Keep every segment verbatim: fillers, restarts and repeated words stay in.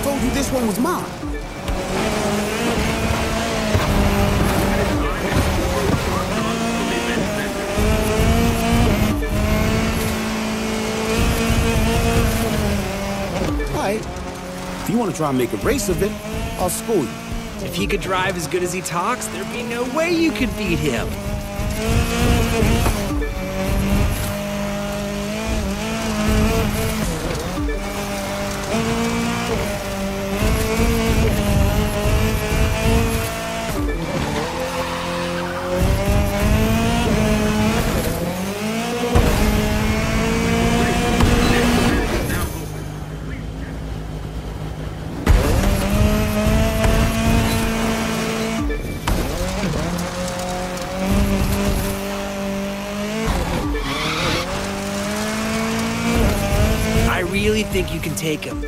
told you this one was mine. Alright. If you want to try and make a race of it, I'll school you. If he could drive as good as he talks, there'd be no way you could beat him. I really think you can take him.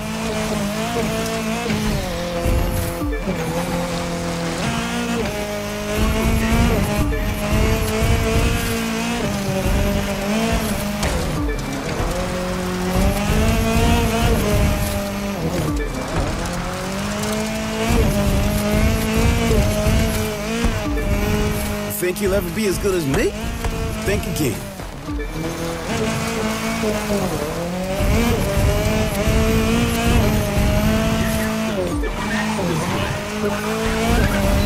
Think he'll ever be as good as me? Think again. Thank you.